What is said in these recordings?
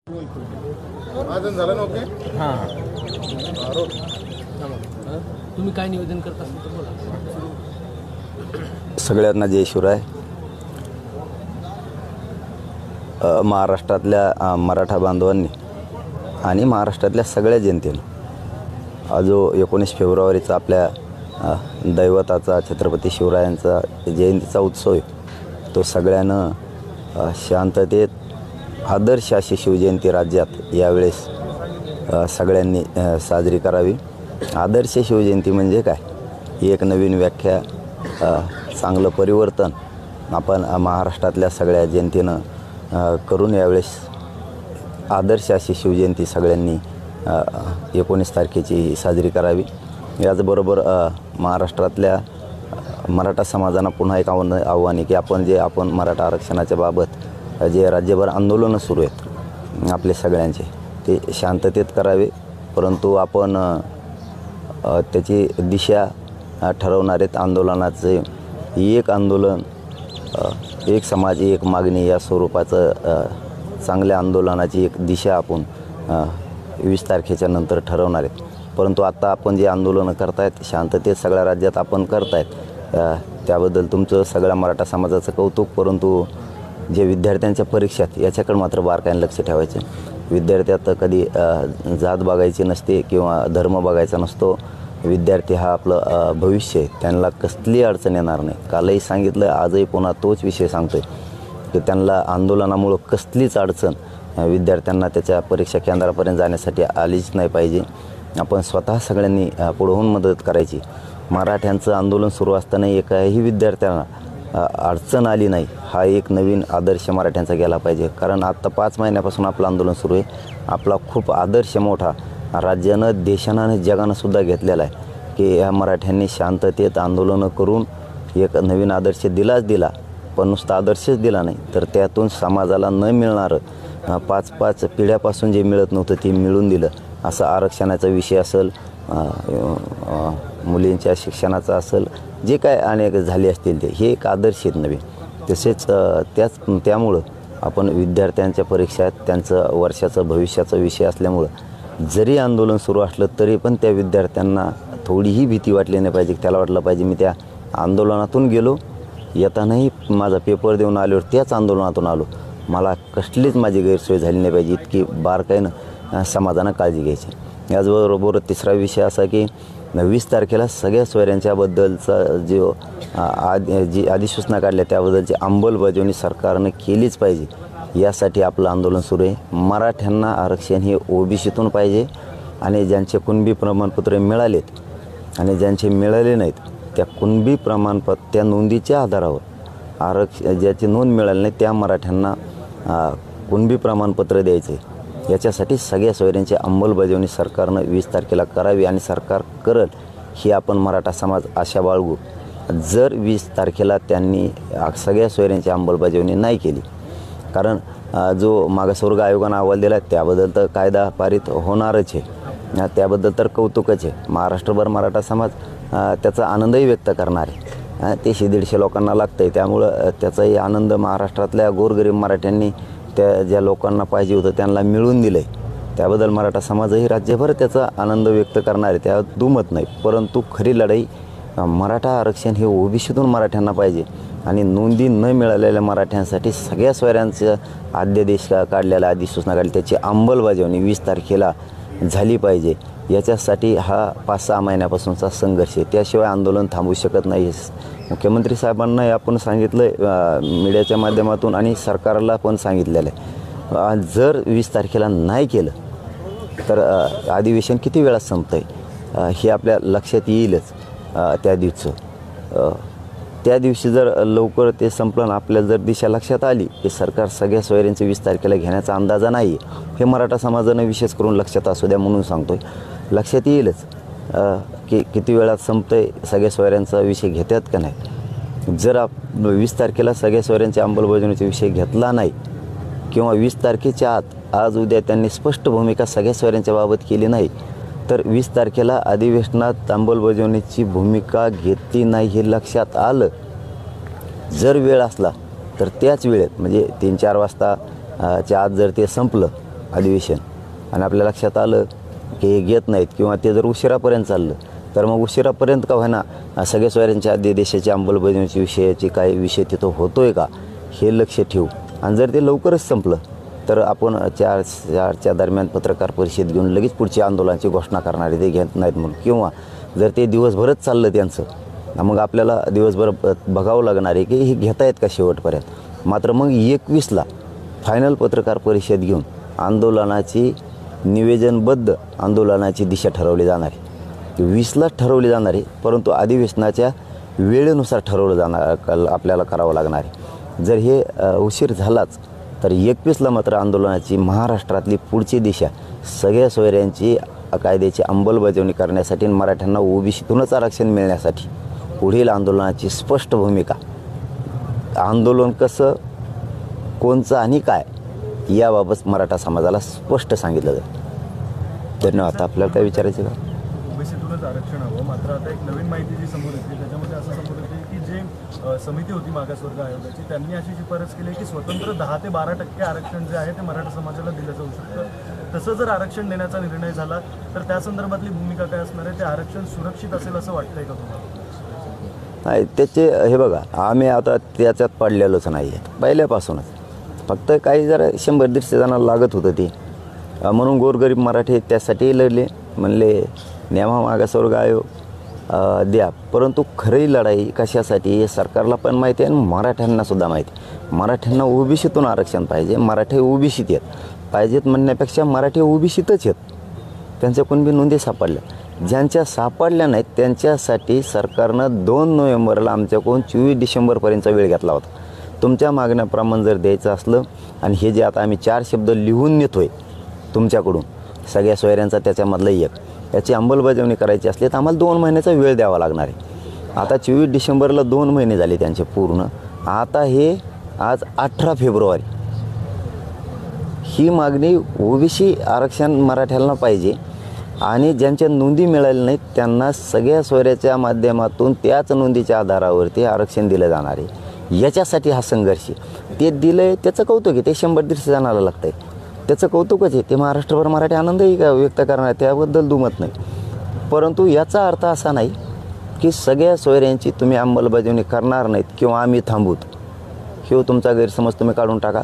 महाजन झालं ना ओके. हां आरोप तुम्ही काय निवेदन करता तर बोला. सगळ्यांना जय शिवराय. महाराष्ट्रातल्या मराठा बांधवांनी आणि महाराष्ट्रातल्या सगळ्या जनतेनं जो 19 फेब्रुवारीचा आपल्या दैवताचा छत्रपती शिवरायांचा जयंतीचा उत्सव आहे तो सगळ्यानं शांततेत आदर्श अशी शिवजयंती राज्यात यावेळेस सगळ्यांनी साजरी करावी. आदर्श शिवजयंती म्हणजे काय? एक नवीन व्याख्या, चांगलं परिवर्तन आपण महाराष्ट्रातल्या सगळ्या जनतेनं करून यावेळेस आदर्श अशी शिवजयंती सगळ्यांनी 19 तारखेची साजरी करावी. याचबरोबर महाराष्ट्रातल्या मराठा समाजानं पुन्हा एक आव्हान आहे की आपण मराठा आरक्षणाच्या बाबत जे राज्यभर आंदोलनं सुरू आहेत आपले सगळ्यांचे ते शांततेत करावे. परंतु आपण त्याची दिशा ठरवणार आहेत. आंदोलनाचे एक आंदोलन एक समाज एक मागणी या स्वरूपाचं चांगल्या आंदोलनाची एक दिशा आपण 20 तारखेच्या नंतर ठरवणार आहेत. परंतु आता आपण जे आंदोलनं करतायत शांततेत सगळ्या राज्यात आपण करतायत त्याबद्दल तुमचं सगळ्या मराठा समाजाचं कौतुक. परंतु जे विद्यार्थ्यांच्या परीक्षात याच्याकडे मात्र बारकाईने लक्ष ठेवायचं. विद्यार्थ्यात कधी जात बघायची नसते किंवा धर्म बघायचा नसतो. विद्यार्थी हा आपलं भविष्य आहे. त्यांना कसली अडचण येणार नाही. कालही सांगितलं, आजही पुन्हा तोच विषय सांगतो आहे की त्यांना आंदोलनामुळं कसलीच अडचण विद्यार्थ्यांना त्याच्या परीक्षा केंद्रापर्यंत जाण्यासाठी आलीच नाही पाहिजे. आपण स्वतः सगळ्यांनी पुढे होऊन मदत करायची. मराठ्यांचं आंदोलन सुरू असताना एकाही विद्यार्थ्यांना अडचण आली नाही हा एक नवीन आदर्श मराठ्यांचा गेला पाहिजे. कारण आत्ता 5 महिन्यापासून आपलं आंदोलन सुरू आहे. आपला खूप आदर्श मोठा राज्यानं देशानं आणि जगानंसुद्धा घेतलेला आहे की ह्या मराठ्यांनी शांततेत आंदोलनं करून एक नवीन आदर्श दिला. पण नुसता आदर्शच दिला नाही तर त्यातून समाजाला न मिळणारं 5 पिढ्यापासून जे मिळत नव्हतं ते मिळून दिलं. असं आरक्षणाचा विषय असेल, मुलींच्या शिक्षणाचा असेल, जे काय अनेक झाले असतील ते हे एक आदर्श आहेत नवीन. तसेच त्यामुळं आपण विद्यार्थ्यांच्या परीक्षात त्यांचं वर्षाचं भविष्याचा विषय असल्यामुळं जरी आंदोलन सुरू असलं तरी पण त्या विद्यार्थ्यांना थोडीही भीती वाटली नाही पाहिजे. त्याला वाटलं पाहिजे मी त्या आंदोलनातून गेलो, येतानाही माझा पेपर देऊन आल्यावर त्याच आंदोलनातून आलो, मला कसलीच माझी गैरसोय झाली नाही पाहिजे. इतकी बारकाईनं समाजानं काळजी घ्यायची. याचबरोबर तिसरा विषय असा की 20 तारखेला सगळ्या सोयऱ्यांच्याबद्दलचा जी अधिसूचना काढल्या त्याबद्दलची अंमलबजावणी सरकारनं केलीच पाहिजे. यासाठी आपलं आंदोलन सुरू आहे. मराठ्यांना आरक्षण हे ओबीसीतून पाहिजे आणि ज्यांचे कुणबी प्रमाणपत्र मिळालेत आणि ज्यांचे मिळाले नाहीत त्या कुणबी प्रमाणपत्र त्या नोंदीच्या आधारावर ज्याची नोंद मिळाली नाही त्या मराठ्यांना कुणबी प्रमाणपत्र द्यायचं आहे. याच्यासाठी सगळ्या सोयऱ्यांची अंमलबजावणी सरकारनं 20 तारखेला करावी आणि सरकार करल ही आपण मराठा समाज आशा बाळगू. जर 20 तारखेला त्यांनी सगळ्या सोयऱ्यांची अंमलबजावणी नाही केली, कारण जो मागासवर्ग आयोगानं अहवाल दिला त्याबद्दल तर कायदा पारित होणारच आहे, त्याबद्दल तर कौतुकच आहे. महाराष्ट्रभर मराठा समाज त्याचा आनंदही व्यक्त करणार आहे. ते 150 लोकांना लागतं आहे त्यामुळं त्याचाही आनंद महाराष्ट्रातल्या गोरगरीब मराठ्यांनी त्या ज्या लोकांना पाहिजे होतं त्यांना मिळवून दिलं आहे त्याबद्दल मराठा समाजही राज्यभर त्याचा आनंद व्यक्त करणार आहे. त्यात दुमत नाही. परंतु खरी लढाई मराठा आरक्षण हे ओबीसीतून मराठ्यांना पाहिजे आणि नोंदी न मिळालेल्या मराठ्यांसाठी सगळ्या सोयऱ्यांचं अध्यादेश काढलेला अधिसूचना काढली त्याची अंमलबजावणी 20 तारखेला झाली पाहिजे. याच्यासाठी हा 5-6 महिन्यापासूनचा संघर्ष आहे. त्याशिवाय आंदोलन थांबू शकत नाही. मुख्यमंत्री साहेबांना आपण सांगितलं आहे मीडियाच्या माध्यमातून आणि सरकारला पण सांगितलेलं आहे. जर 20 तारखेला नाही केलं तर अधिवेशन किती वेळात संपतं आहे हे आपल्या लक्षात येईलच. त्या दिवशी जर लवकर ते संपलं ना आपल्याला जर दिशा लक्षात आली की सरकार सगळ्या सोयऱ्यांचं 20 तारखेला घेण्याचा अंदाजा नाही आहे हे मराठा समाजानं विशेष करून लक्षात असू द्या म्हणून सांगतो आहे. लक्षात येईलच की किती वेळात संपतं आहे, सगळ्या सोयऱ्यांचा विषय घेतात का नाही. जर 20 तारखेला सगळ्या सोयऱ्यांच्या अंमलबजावणीचा विषय घेतला नाही किंवा 20 तारखेच्या आत आज उद्या त्यांनी स्पष्ट भूमिका सगळ्या सोयऱ्यांच्या बाबत केली नाही तर 20 तारखेला अधिवेशनात अंमलबजावणीची भूमिका घेतली नाही हे लक्षात आलं. जर वेळ असला तर त्याच वेळेत म्हणजे 3-4 वाजताच्या आत जर ते संपलं अधिवेशन आणि आपल्या लक्षात आलं की हे घेत नाहीत किंवा ते जर उशिरापर्यंत चाललं तर मग उशिरापर्यंत का होईना सगळ्या सोयऱ्यांच्या देशाची अंमलबजावणीची विषयाची काही विषय तिथं होतो आहे का हे लक्ष ठेवू. आणि जर ते लवकरच संपलं तर आपण 4च्या दरम्यान पत्रकार परिषद घेऊन लगेच पुढची आंदोलनाची घोषणा करणारे ते घेत नाहीत म्हणून. किंवा जर ते दिवसभरच चाललं त्यांचं मग आपल्याला दिवसभर बघावं लागणार आहे की हे घेता आहेत का शेवटपर्यंत. मात्र मग 21ला फायनल पत्रकार परिषद घेऊन आंदोलनाची निवेदनबद्ध आंदोलनाची दिशा ठरवली जाणार आहे. 20ला ठरवली जाणार आहे परंतु अधिवेशनाच्या वेळेनुसार ठरवलं जाणार आपल्याला करावं लागणार आहे. जर हे उशीर झालाच तर 21ला मात्र आंदोलनाची महाराष्ट्रातली पुढची दिशा सगळ्या सोयऱ्यांची कायद्याची अंमलबजावणी करण्यासाठी आणि मराठ्यांना ओबीसीतूनच आरक्षण मिळण्यासाठी पुढील आंदोलनाची स्पष्ट भूमिका, आंदोलन कसं, कोणचं आणि काय याबाबत मराठा समाजाला स्पष्ट सांगितलं जाईल. धन्यवाद. आपल्याला काय विचारायचं का? ओबीसीतूनच आरक्षण हवं. मात्र आता एक नवीन माहिती जी समोर येते त्याच्यामध्ये असं समोर येते की जे समिती होती मागासवर्ग आयोगाची त्यांनी अशी शिफारस केली की स्वतंत्र 10 ते 12% आरक्षण जे आहे ते मराठा समाजाला दिलं जाऊ शकतं. तसं जर आरक्षण देण्याचा निर्णय झाला तर त्या संदर्भातली भूमिका काय असणार आहे? ते आरक्षण सुरक्षित असेल असं वाटतंय का तुम्हाला? नाही, त्याचे हे बघा आम्ही आता त्याच्यात पडलेलोच नाही आहे पहिल्यापासूनच. फक्त काही जरा 100-150 जणांना लागत होतं ते म्हणून गोरगरीब मराठी त्यासाठी लढले. म्हणले न्यामा मागासवर्ग आयोग द्या. परंतु खरी लढाई कशासाठी हे सरकारला पण माहिती आहे आणि मराठ्यांनासुद्धा माहिती. मराठ्यांना ओबीसीतून आरक्षण पाहिजे. मराठी ओबीसीत येत पाहिजेत म्हणण्यापेक्षा मराठी ओबीसीतच येत. त्यांच्या कुणबी नोंदी सापडल्या, ज्यांच्या सापडल्या नाहीत त्यांच्यासाठी सरकारनं 2 नोव्हेंबरला आमच्याकडून 24 डिसेंबरपर्यंतचा वेळ घेतला होता. तुमच्या मागण्याप्रमाणे जर द्यायचं असलं आणि हे जे आता आम्ही 4 शब्द लिहून नेतो आहे तुमच्याकडून सगळ्या सोयऱ्यांचा त्याच्यामधलं एक याची अंमलबजावणी करायची असली तर आम्हाला 2 महिन्याचा वेळ द्यावा लागणार आहे. आता 24 डिसेंबरला 2 महिने झाले त्यांचे पूर्ण. आता हे आज 18 फेब्रुवारी ही मागणी ओबीसी आरक्षण मराठ्यांना पाहिजे आणि ज्यांच्या नोंदी मिळाल्या नाहीत त्यांना सगळ्या सोयऱ्याच्या माध्यमातून त्याच नोंदीच्या आधारावरती आरक्षण दिलं जाणार आहे. याच्यासाठी हा संघर्ष ते दिलं आहे त्याचं कौतुक आहे. ते 100-150 जणांना लागतं आहे त्याचं कौतुकच आहे. ते महाराष्ट्रभर मराठी आनंदही व्यक्त करणार त्याबद्दल दुमत नाही. परंतु याचा अर्थ असा नाही की सगळ्या सोयऱ्यांची तुम्ही अंमलबजावणी करणार नाहीत किंवा आम्ही थांबूत. हे तुमचा गैरसमज तुम्ही काढून टाका.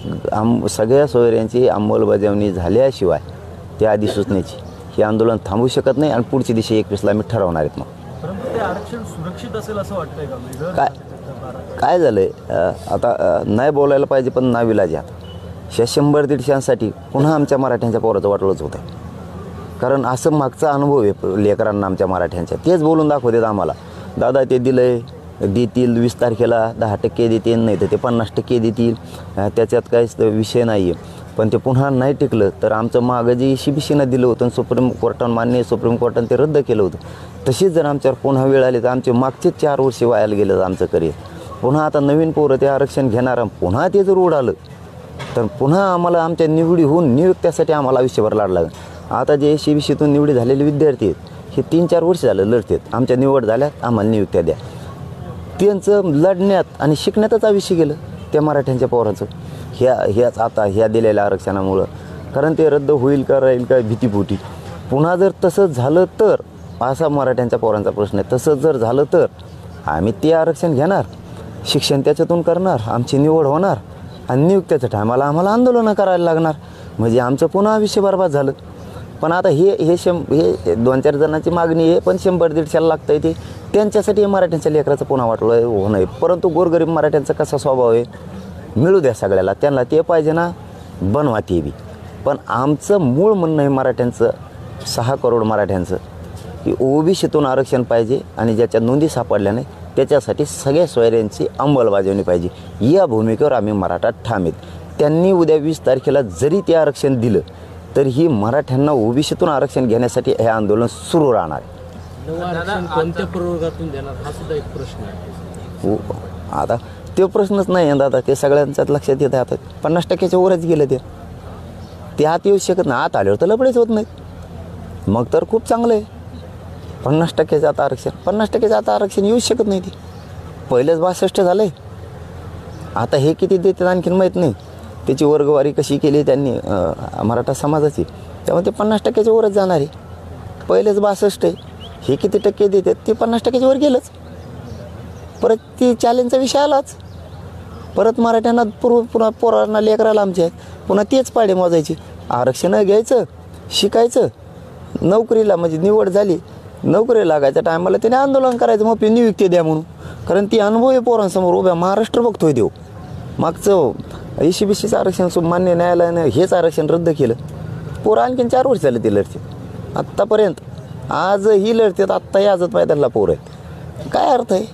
सगळ्या सोयऱ्यांची अंमलबजावणी झाल्याशिवाय त्या अधिसूचनेची हे आंदोलन थांबू शकत नाही आणि पुढची दिशा 21ला आम्ही ठरवणार आहेत. मग परंतु ते आरक्षण सुरक्षित असेल असं वाटतंय का? काय झालं आहे आता नाही बोलायला पाहिजे पण नाविलाज आहे. ह्या 100-150साठी पुन्हा आमच्या मराठ्यांच्या पोराचं वाटलंच होतं. कारण असं मागचा अनुभव आहे लेकरांना आमच्या मराठ्यांच्या. तेच बोलून दाखवतात आम्हाला, दादा ते दिलं आहे देतील 20 तारखेला 10% देतील नाही तर ते 50% देतील, त्याच्यात काहीच विषय नाही आहे. पण ते पुन्हा नाही टिकलं तर आमचं मागं जे ECBCनं दिलं होतं सुप्रीम कोर्टानं मान्य सुप्रीम कोर्टानं ते रद्द केलं होतं. तशीच जर आमच्यावर पुन्हा वेळ आली तर आमचे मागचे 4 वर्ष वायाला गेलं आमचं करिअर. पुन्हा आता नवीन पोरं ते आरक्षण घेणार पुन्हा ते जर उडालं तर पुन्हा आम्हाला आमच्या निवडी होऊन नियुक्त्यासाठी आम्हाला आयुष्यभर लढायला लागेल. आता जे ECBCतून निवडी झालेले विद्यार्थी आहेत हे 3-4 वर्ष झालं लढतात. आमच्या निवड झाल्यात आम्हाला नियुक्त्या द्या. त्यांचं लढण्यात आणि शिकण्यातच आयुष्य गेलं त्या मराठ्यांच्या पोरांचं ह्याच आता ह्या दिलेल्या आरक्षणामुळं. कारण ते रद्द होईल का राहील का भीतीपोटी. पुन्हा जर तसं झालं तर असा मराठ्यांच्या पोरांचा प्रश्न आहे. तसं जर झालं तर आम्ही ते आरक्षण घेणार, शिक्षण त्याच्यातून करणार, आमची निवड होणार आणि नियुक्त्याच्या टायमाला आम्हाला आंदोलनं करायला लागणार. म्हणजे आमचं पुन्हा आयुष्य बरबाद झालं. पण आता हे 2-4 जणांची मागणी आहे पण 100-150 लागतं आहे. ते त्यांच्यासाठी मराठ्यांच्या लेकराचं पुन्हा वाटलं होणं आहे. परंतु गोरगरीब मराठ्यांचा कसा स्वभाव आहे, मिळू द्या सगळ्याला, त्यांना ते पाहिजे ना बनवा ते बी. पण आमचं मूळ म्हणणं आहे मराठ्यांचं 6 करोड मराठ्यांचं की ओबीसीतून आरक्षण पाहिजे आणि ज्याच्या नोंदी सापडल्या नाही त्याच्यासाठी सगळ्या सोयऱ्यांची अंमलबजावणी पाहिजे. या भूमिकेवर आम्ही मराठा ठाम आहेत. त्यांनी उद्या 20 तारखेला जरी ते आरक्षण दिलं तर ही मराठ्यांना ओबीसीतून आरक्षण घेण्यासाठी हे आंदोलन सुरू राहणार आहे. आरक्षण कोणत्या प्रवर्गातून देणार हा सुद्धा एक प्रश्न आहे. हो, आता तो प्रश्नच नाही आहे दादा. ते सगळ्यांच्याच लक्षात येत आहे. आता 50%च्या वरच गेलं ते आत येऊ शकत नाही. आत आल्यावर तर लपडेच होत नाहीत. मग तर खूप चांगलं आहे. 50%चं आता आरक्षण 50%चं आता आरक्षण येऊच शकत नाही. ते पहिलेच 62 झालं आहे. आता हे किती देतात आणखीन माहीत नाही. त्याची वर्गवारी कशी केली त्यांनी मराठा समाजाची, त्यामुळे ते 50% वरच जाणार आहे. पहिलेच 62 आहे, हे किती टक्के देतात ते 50% वर गेलंच. परत ती चॅलेंजचा विषय आलाच. परत मराठ्यांना पुन्हा पोरांना लेकराला आमच्या आहेत पुन्हा तेच पाडे मोजायचे. आरक्षण घ्यायचं, शिकायचं, नोकरीला म्हणजे निवड झाली, नोकरी लागायच्या टायमाला त्याने आंदोलन करायचं मग नियुक्ती द्या म्हणून. कारण ती अनुभव आहे पोरांसमोर उभ्या. महाराष्ट्र बघतोय देव. मागचं ECBCचं आरक्षण मान्य न्यायालयानं हेच आरक्षण रद्द केलं. पोरं आणखीन 4 वर्ष झाले ते लढते आत्तापर्यंत. आज ही लढतात, आत्ताही आझाद मैदानाला पोरं आहेत. काय अर्थ आहे?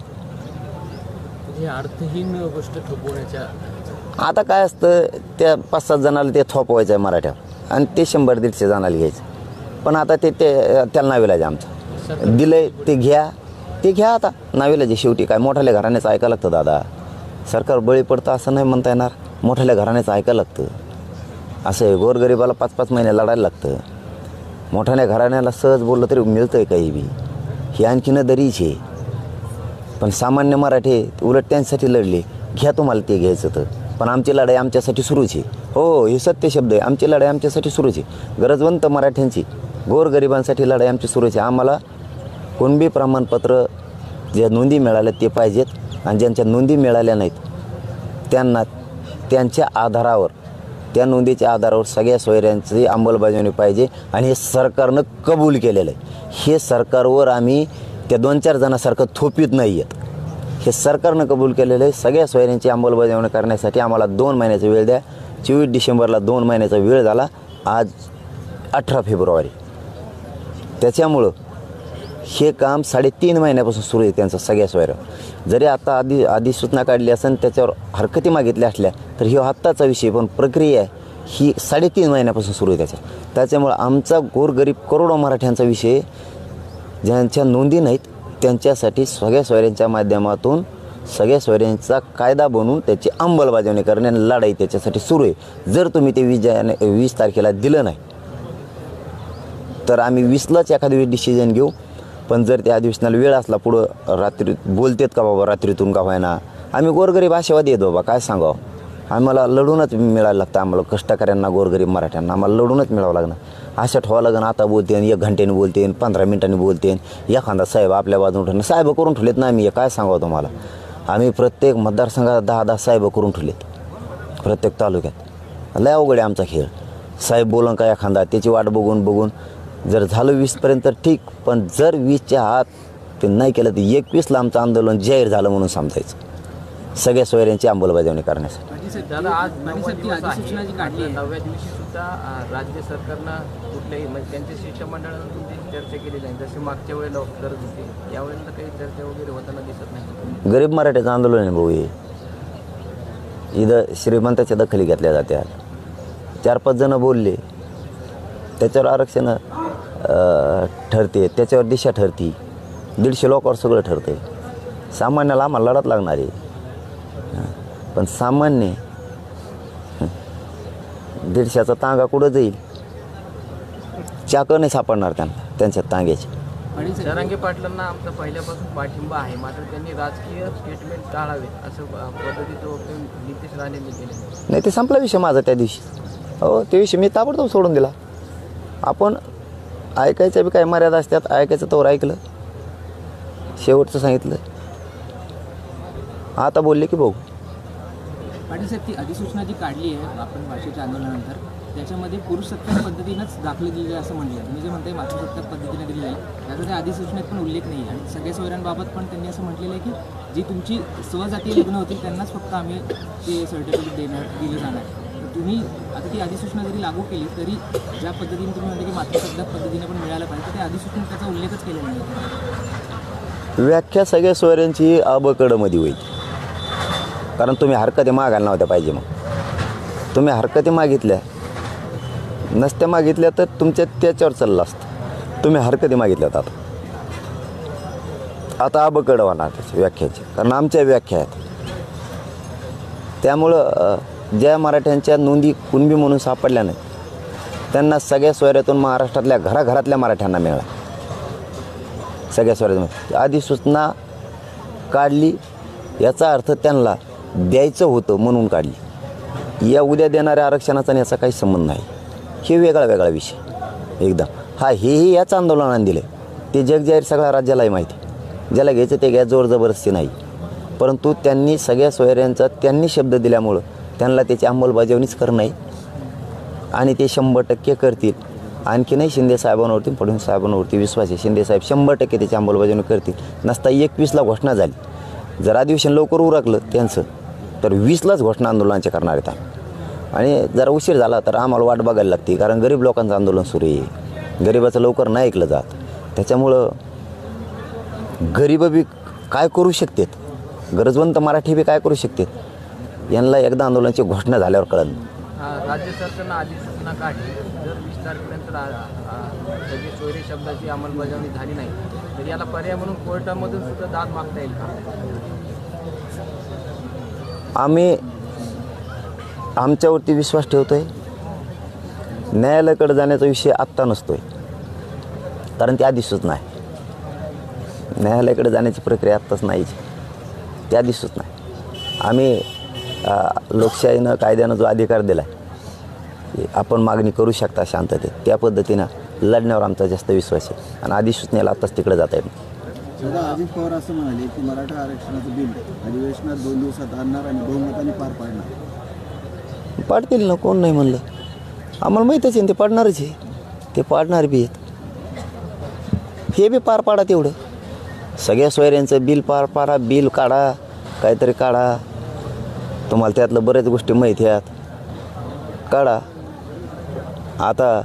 हे अर्थहीन गोष्ट थोपवण्याच्या. आता काय असतं, त्या 5-7 जणाला ते थोपवायचं आहे मराठ्यावर आणि ते 100-150 जणाला घ्यायचं. पण आता ते त्याला नाविलाज आमचं दिलंय ते घ्या आता नाविलाज. शेवटी काय मोठ्याल्या घराण्याचं ऐकायला लागतं दादा. सरकार बळी पडतं असं नाही म्हणता येणार. मोठ्याल्या घराण्याचं ऐकायला लागतं. असं आहे, गोरगरिबाला 5-5 महिने लढायला लागतं. मोठ्याल्या घराण्याला सहज बोललं तरी मिळतं आहे काही बी. ही आणखीन दरीच आहे. पण सामान्य मराठे उलट त्यांच्यासाठी लढले. घ्या तुम्हाला ते घ्यायचं तर, पण आमची लढाई आमच्यासाठी सुरूच आहे. हो, हे सत्य शब्द आहे. आमची लढाई आमच्यासाठी सुरूच आहे. गरजवंत मराठ्यांची, गोरगरिबांसाठी लढाई आमची सुरूच आहे. आम्हाला कुणबी प्रमाणपत्र ज्या नोंदी मिळाल्या ते पाहिजेत आणि ज्यांच्या नोंदी मिळाल्या नाहीत त्यांना त्यांच्या आधारावर, त्या नोंदीच्या आधारावर सगळ्या सोयऱ्यांची अंमलबजावणी पाहिजे. आणि हे सरकारनं कबूल केलेलं आहे. हे सरकारवर आम्ही त्या 2-4 जणांसारखं थोपीत नाही आहेत. हे सरकारनं कबूल केलेलं आहे. सगळ्या सोयऱ्यांची अंमलबजावणी करण्यासाठी आम्हाला 2 महिन्याचा वेळ द्या. 24 डिसेंबरला 2 महिन्याचा वेळ झाला. आज 18 फेब्रुवारी. त्याच्यामुळं हे काम 3.5 महिन्यापासून सुरू आहे त्यांचं सगळ्या सोयऱ्यावर. जरी आता अधिसूचना काढली असेल, त्याच्यावर हरकती मागितल्या असल्या तर ही आत्ताचा विषय, पण प्रक्रिया ही 3.5 महिन्यापासून सुरू आहे त्याच्यामुळं आमचा गोरगरीब करोडो मराठ्यांचा विषय, ज्यांच्या नोंदी नाहीत त्यांच्यासाठी सगळ्या सोयऱ्यांच्या माध्यमातून सगळ्या सोयऱ्यांचा कायदा बनवून त्याची अंमलबजावणी करणे आणि लढाई त्याच्यासाठी सुरू आहे. जर तुम्ही ते 20 तारखेला दिलं नाही तर आम्ही 20लाच एखाद्या वेळी डिसिजन घेऊ. पण जर त्या अधिवेशनाला वेळ असला, पुढं रात्री बोलतेत का बाबा, रात्रीतून का व्हायना, आम्ही गोरगरीब आशावादी येतो बाबा. काय सांगावं, आम्हाला लढूनच मिळायला लागतं. आम्हाला कष्टकऱ्यांना, गोरगरीब मराठ्यांना आम्हाला लढूनच मिळावं लागणार. आशा ठेवावं लागेल. आता बोलते 1 घंट्याने बोलते, 15 मिनिटांनी बोलते. एखादा साहेब आपल्या बाजून ठेवले, साहेब करून ठेवलेत ना आम्ही. काय सांगावं तुम्हाला, आम्ही प्रत्येक मतदारसंघात 10-10 साहेब करून ठेवलेत प्रत्येक तालुक्यात. लय अवघड आहे आमचा खेळ. साहेब बोलून का एखादा, त्याची वाट बघून जर झालं 20पर्यंत तर ठीक, पण जर 20च्या आत ते नाही केलं तर 21ला आमचं आंदोलन जाहीर झालं म्हणून समजायचं, सगळ्या सोयऱ्यांची अंमलबजावणी करण्यासाठी. दादा, आज 9वा दिवस आहे. 9व्या दिवशी सुद्धा राज्य सरकारनं कुठल्याही म्हणजे त्यांच्या शिष्टमंडळानं तुमची चर्चा केली नाही, जशी मागच्या वेळेला करत होते. यावेळेला काही चर्चा वगैरे होताना दिसत नाही. गरीब मराठ्याचं आंदोलन आहे भाऊ हे. इथं श्रीमंताच्या दखली घेतल्या जात्या. 4-5 जण बोलले, त्याच्यावर आरक्षण ठरते, त्याच्यावर दिशा ठरती. 150 लोकांवर सगळं ठरतं. सामान्याला आम्हाला लढत लागणार आहे. पण सामान्य 150चा तांगा कुठं जाईल, चाकं नाही सापडणार त्यांच्या तांग्याची. आणि जरांगे पाटलांना आमचा पहिल्यापासून पाठिंबा आहे, मात्र त्यांनी राजकीय स्टेटमेंट टाळावे असं पद्धतीचं वक्तव्य नितेश राणेंनी केले. नाही, ते संपला विषय माझा त्या दिवशी. हो, ते विषय मी ताबडतोब सोडून दिला. आपण ऐकायच्या बी काही मर्यादा असतात. ऐकायचं तोवर ऐकलं, शेवटचं सांगितलं, आता बोलले की बघू. पाटील साहेब, ती अधिसूचना जी काढली आहे आपण भाषेच्या आंदोलनानंतर, त्याच्यामध्ये पुरुषसत्ताक पद्धतीनंच दाखले दिले असं म्हटलं. तुम्ही जे म्हणताय मातृसत्ताक पद्धतीने दिली आहे, त्याचा त्या अधिसूचनेत पण उल्लेख नाही. आणि सगळ्या सोयऱ्यांबाबत पण त्यांनी असं म्हटलेलं आहे की जी तुमची स्वजातीय लग्न होतील त्यांनाच फक्त आम्ही ते सर्टिफिकेट दिलं जाणार. तर तुम्ही आता ती अधिसूचना जरी लागू केली तरी ज्या पद्धतीने तुम्ही म्हणता की मातृसत्ताक पद्धतीने पण मिळालं पाहिजे, तर त्या अधिसूचनेत त्याचा उल्लेखच केलेला नाही. व्याख्या सगळ्या सोयऱ्यांची अबकडमध्ये होईल. कारण तुम्ही हरकती मागायला नव्हत्या पाहिजे. मग तुम्ही हरकती मागितल्या नसत्या, मागितल्या तर तुमच्या त्याच्यावर चाललं असतं. तुम्ही हरकती मागितल्यात, आता अबकड होणार त्याची व्याख्याची, कारण आमच्या व्याख्या आहेत. त्यामुळं ज्या मराठ्यांच्या नोंदी कुणबी म्हणून सापडल्या नाही त्यांना सगळ्या सोयऱ्यातून महाराष्ट्रातल्या घराघरातल्या मराठ्यांना मिळाला. सगळ्या सोयऱ्यातून अधिसूचना काढली, याचा अर्थ त्यांना द्यायचं होतं म्हणून काढली. या उद्या देणाऱ्या आरक्षणाचा आणि याचा काही संबंध नाही. हे वेगळा विषय एकदम. हेही याच आंदोलनाने दिले, ते जगजाहीर सगळ्या राज्यालाही माहिती. ज्याला घ्यायचं ते घ्या, जोर जबरदस्ती नाही. परंतु त्यांनी सगळ्या सोयऱ्यांचा त्यांनी शब्द दिल्यामुळं त्यांना त्याची अंमलबजावणीच करणं आहे आणि ते 100% करतील. आणखीनही शिंदे साहेबांवरती, फडणवीस साहेबांवरती विश्वास आहे. शिंदे साहेब 100% त्याची अंमलबजावणी करतील. नसता 21ला घोषणा झाली. जर अधिवेशन लवकर उरकलं त्यांचं तर 20लाच घोषणा आंदोलनाचे करणार आहेत. आणि जरा उशीर झाला तर आम्हाला वाट बघायला लागते, कारण गरीब लोकांचं आंदोलन सुरू आहे. गरिबाचं लवकर नाही ऐकलं जात. त्याच्यामुळं गरीब बी काय करू शकतात, गरजवंत मराठी बी काय करू शकतात, यांना एकदा आंदोलनाची घोषणा झाल्यावर कळलं. राज्य सरकारनं अधिसूचना काढली, जर 20 तारखेनंतर सगळी सोयरे शब्दाची अंमलबजावणी झाली नाही तर याला पर्याय म्हणून कोर्टामधून सुद्धा दाद मागता येईल का? आम्ही आमच्यावरती विश्वास ठेवतोय. न्यायालयाकडे जाण्याचा विषय आत्ता नसतोय, कारण ती अधिसूचना आहे. न्यायालयाकडे जाण्याची प्रक्रिया आत्ताच नाही, त्या अधिसूचना आहे. आम्ही लोकशाहीनं कायद्यानं जो अधिकार दिला आहे, आपण मागणी करू शकता शांततेत, त्या पद्धतीनं लढण्यावर आमचा जास्त विश्वास आहे. आणि अधिसूचनेला आत्ताच तिकडे जाता येईल. दादा, अजित पवार असं म्हणाले की मराठा आरक्षणाचं बिल अधिवेशनात 2 दिवसात आणणार आणि बहुमताने पार पाडणार. पाडतील ना, कोण नाही म्हणलं. आम्हाला माहीतच आहे ते पाडणारच आहे, ते पाडणार बी आहेत. हे बी पार पाडा तेवढं. सगळ्या सोयऱ्यांचं बिल पार पाडा, बिल काढा, काहीतरी काढा. तुम्हाला त्यातलं बऱ्याच गोष्टी माहिती आहेत, काढा. आता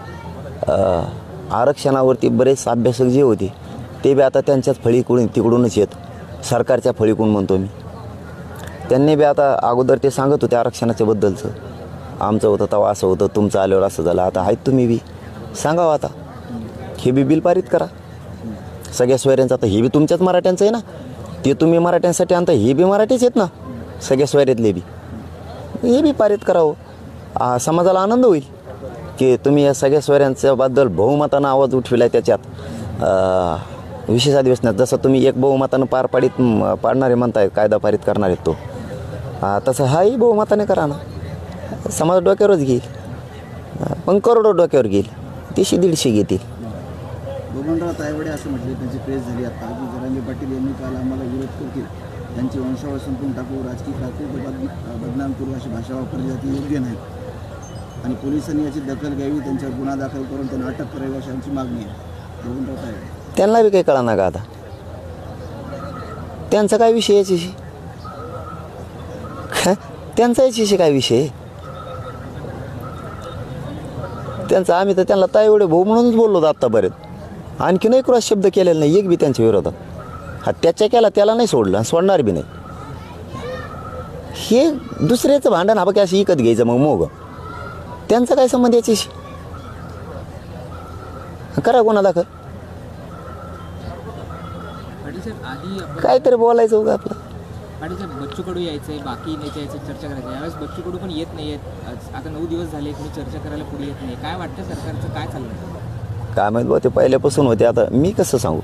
आरक्षणावरती बरेच अभ्यासक जे होते ते बी आता त्यांच्याच तिकडूनच येत, सरकारच्या फळीकडून म्हणतो मी. त्यांनी बी आता अगोदर ते सांगत होते आरक्षणाच्या बद्दलचं, आमचं होतं तेव्हा असं होतं, तुमचं आल्यावर असं झालं. आता आहेत तुम्ही बी सांगावं. आता हे बी बिल पारित करा सगळ्या सोयऱ्यांचं. आता हे बी तुमच्याच मराठ्यांचं आहे ना, ते तुम्ही मराठ्यांसाठी आणता, हे बी मराठीच आहेत ना सगळ्या सोयऱ्यातले बी. हे बी पारित करावं. समाजाला आनंद होईल की तुम्ही या सगळ्या सोयऱ्यांच्याबद्दल बहुमतानं आवाज उठविला. त्याच्यात विशेष अधिवेशनात जसं तुम्ही एक बहुमतानं पाडणारे म्हणताय, कायदा पारित करणार आहेत तो, तसं हाही बहुमताने करा ना. समाज डोक्यावरच घेईल, पण करोडो डोक्यावर घेईल, 100-150 घेतील. बबनराव तायवाडे असं म्हटले, त्यांची प्रेस झाली आता की जरांगे पाटील यांनी काल आम्हाला विरोध करतील, त्यांची वंशावळ संपून टाकू, राजकीय कारकीर्द बदनाम करू अशी भाषा वापरली जाते, योग्य नाही. आणि पोलिसांनी याची दखल घ्यावी, त्यांच्यावर गुन्हा दाखल करून त्यांना अटक करावी अशी आमची मागणी आहे. बबनराव तायवाडे त्यांना बी काही कळणार का आता, त्यांचा काय विषय याच्याशी, त्यांचा याच्याशी काय विषय त्यांचा. आम्ही तर त्यांना तायवाडे भाऊ म्हणूनच बोललो होतो आत्तापर्यंत. आणखी नाही क्रॉस शब्द केलेला नाही एक बी त्यांच्या विरोधात. त्याच्या केला त्याला नाही सोडलं, सोडणार बी नाही. हे दुसऱ्याचं भांडण हा बघ असं विकत घ्यायचं मग त्यांचा काय संबंध याच्याशी. करा गुन्हा दाखल, काहीतरी बोलायचं उगा आपलं. पाटील साहेब, बच्चू कडू यायचंय, बाकी नेते यायचं, चर्चा करायचं. यावेळेस बच्चू कडू पण येत नाही आहेत. आता 9 दिवस झाले, तुम्ही चर्चा करायला पुढे येत नाही. काय वाटतं सरकारचं काय चाललं? काय माहीत बा, ते पहिल्यापासून होते. आता मी कसं सांगू,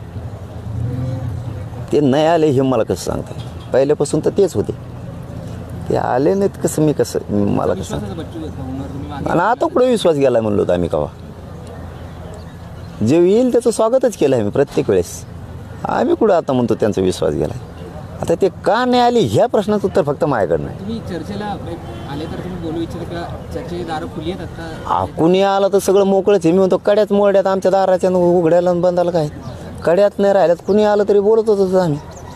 ते नाही आले हे मला कसं सांगता. पहिल्यापासून तर तेच होते, ते आले नाहीत कसं मला कसं. आणि आता कुठे विश्वास गेला म्हणलो होतं आम्ही कवा. जे येईल त्याचं स्वागतच केलं आहे मी प्रत्येक वेळेस. आम्ही कुठं आता म्हणतो त्यांचा विश्वास गेला. आता ते का नाही आले ह्या प्रश्नाचं उत्तर फक्त माझ्याकडं नाही. तुम्ही चर्चेला आले तर तुम्ही बोलू इच्छिता का चर्चेची दारं खुली आहेत आता? कुणी आलं तर सगळं मोकळंच आहे. मी म्हणतो कड्यात मोड्यात आमच्या दाराच्या उघड्याला बंदाला काय, कड्यात नाही राहिल्यात. कुणी आलं तरी बोलत होतो आम्ही.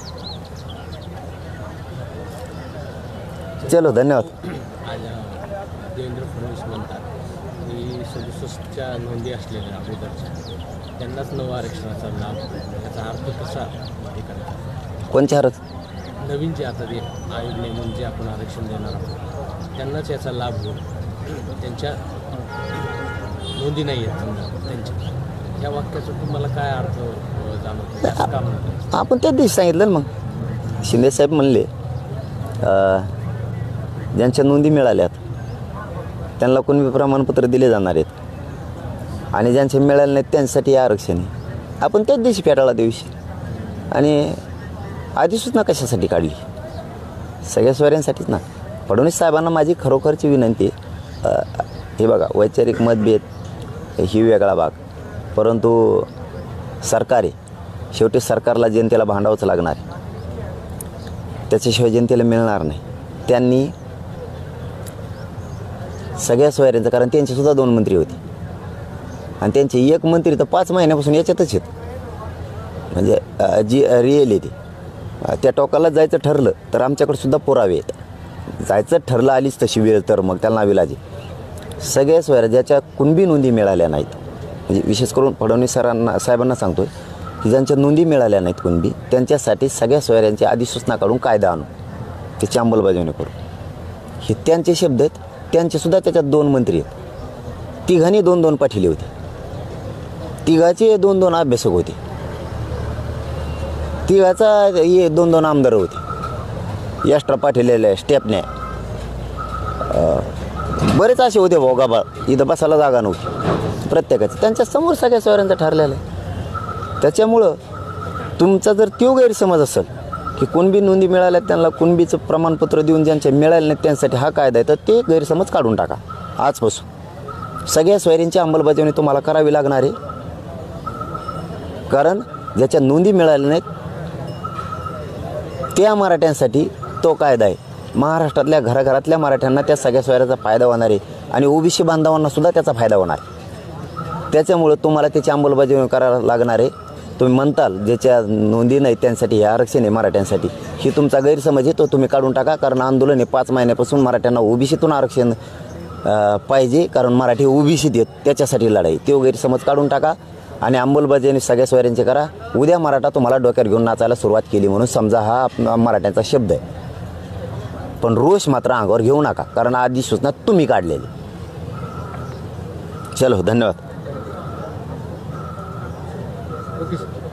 चलो, धन्यवाद. देवेंद्र फडणवीस म्हणतात की 67च्या नोंदी असलेल्या अगोदरच्या त्यांनाच आरक्षणाचा लाभ, त्याचा अर्थ कसा हे करतात? कोणच्या हरच नवीन जे आता ते आयोग नेमून जे आपण आरक्षण देणार आहोत त्यांनाच याचा लाभ होईल. त्यांच्या नोंदी नाही आहेत समजा त्यांच्या, या वाक्याचा तुम्हाला काय अर्थ जाणवतो? का म्हणतो आपण त्याच दिवशी सांगितलं ना मग. शिंदेसाहेब म्हणले ज्यांच्या नोंदी मिळाल्यात त्यांना कोणी प्रमाणपत्र दिले जाणार आहेत, आणि ज्यांचे मिळाले नाहीत त्यांच्यासाठी हे आरक्षण आहे. आपण त्याच दिवशी फेटाळा दिवशी. आणि अधिसूचना कशासाठी काढली? सगळ्या सोयऱ्यांसाठीच ना. फडणवीस साहेबांना माझी खरोखरची विनंती आहे, हे बघा वैचारिक मतभेद ही वेगळा भाग, परंतु सरकार आहे, शेवटी सरकारला जनतेला भांडावंच लागणार आहे, त्याच्याशिवाय जनतेला मिळणार नाही. त्यांनी सगळ्या सोयऱ्यांचं, कारण त्यांचेसुद्धा 2 मंत्री होते आणि त्यांचे एक मंत्री तर 5 महिन्यापासून याच्यातच आहेत, म्हणजे जी रिअलिटी त्या टोकाला जायचं ठरलं तर आमच्याकडे सुद्धा पुरावे आहेत. जायचं ठरलं आलीच तशी वेळ तर मग त्याला नाविलाजी. सगळ्या सोयऱ्या ज्याच्या कुणबी नोंदी मिळाल्या नाहीत, म्हणजे विशेष करून फडणवीस साहेबांना सांगतो आहे की ज्यांच्या नोंदी मिळाल्या नाहीत कुणबी, त्यांच्यासाठी सगळ्या सोयऱ्यांची अधिसूचना काढून कायदा आणू, त्याची अंमलबजावणी करू, हे त्यांचे शब्द आहेत. त्यांचेसुद्धा त्याच्यात 2 मंत्री आहेत, तिघांनी 2-2 पाठिले होते, तिघाचे 2-2 अभ्यासक होते, तिघाचा हे 2-2 आमदार होते, एक्स्ट्रा पाठिलेले स्टेपने बरेच असे होते भोगाबाळ, इथं बसायला जागा नव्हती प्रत्येकाची, त्यांच्या समोर सगळ्या सोयऱ्यांचं ठरलेलं आहे. त्याच्यामुळं तुमचा जर तो गैरसमज असेल की कुणबी नोंदी मिळाल्या त्यांना कुणबीचं प्रमाणपत्र देऊन ज्यांच्या मिळाले नाहीत त्यांसाठी हा कायदा आहे, तर ते गैरसमज काढून टाका. आजपासून सगळ्या सोयऱ्यांची अंमलबजावणी तुम्हाला करावी लागणार आहे, कारण ज्याच्या नोंदी मिळाल्या नाहीत त्या मराठ्यांसाठी तो कायदा आहे. महाराष्ट्रातल्या घराघरातल्या मराठ्यांना त्या सगळ्या सोयऱ्याचा फायदा होणार आहे आणि ओबीसी बांधवांनासुद्धा त्याचा फायदा होणार आहे. त्याच्यामुळं तुम्हाला त्याची अंमलबजावणी करायला लागणार आहे. तुम्ही म्हणताल ज्याच्या नोंदी नाही त्यांसाठी हे आरक्षण आहे मराठ्यांसाठी, ही तुमचा गैरसमज आहे, तो तुम्ही काढून टाका. कारण आंदोलन हे 5 महिन्यापासून मराठ्यांना ओबीसीतून आरक्षण पाहिजे, कारण मराठी ओबीसीत आहेत, त्याच्यासाठी लढाई. तो गैरसमज काढून टाका आणि अंमलबजावणी सगळ्या सोयऱ्यांची करा. उद्या मराठा तुम्हाला डोक्यावर घेऊन नाचायला सुरुवात केली म्हणून समजा, हा मराठ्यांचा शब्द आहे. पण रोष मात्र अंगावर घेऊ नका, कारण आधी सूचना तुम्ही काढलेली. चलो, धन्यवाद. Okay sir.